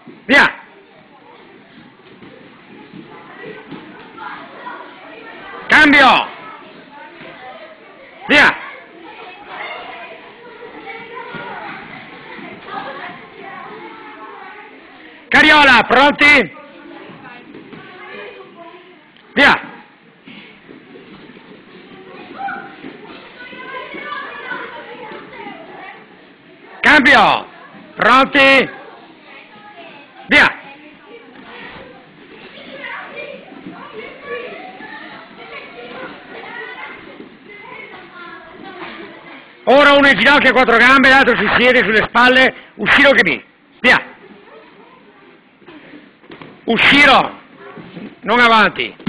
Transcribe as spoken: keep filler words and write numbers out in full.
Via! Cambio! Via! Cariola, pronti? Via! Cambio! Pronti? Via! Ora uno in ginocchio a quattro gambe, l'altro si siede sulle spalle, usciro che mi. Via! Usciro! Non avanti!